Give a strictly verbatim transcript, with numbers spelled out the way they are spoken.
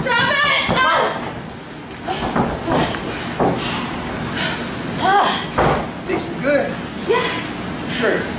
Drop it! Ah. Nikki, you good? Yeah. Sure.